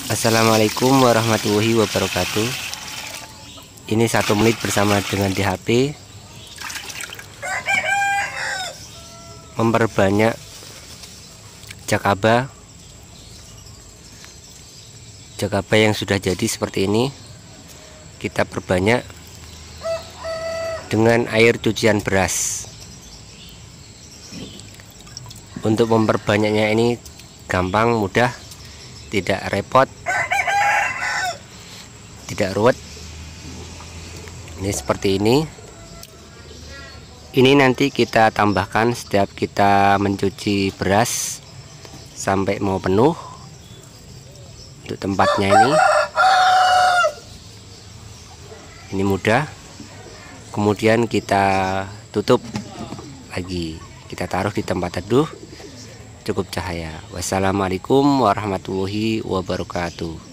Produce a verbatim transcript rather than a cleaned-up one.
Assalamualaikum warahmatullahi wabarakatuh. Ini satu menit bersama dengan D H P, memperbanyak jakaba jakaba yang sudah jadi seperti ini. Kita perbanyak dengan air cucian beras. Untuk memperbanyaknya ini gampang, mudah, tidak repot, tidak ruwet. Ini seperti ini. Ini nanti kita tambahkan setiap kita mencuci beras sampai mau penuh. Untuk tempatnya ini ini mudah. Kemudian kita tutup lagi, kita taruh di tempat teduh, cukup cahaya. Wassalamualaikum warahmatullahi wabarakatuh.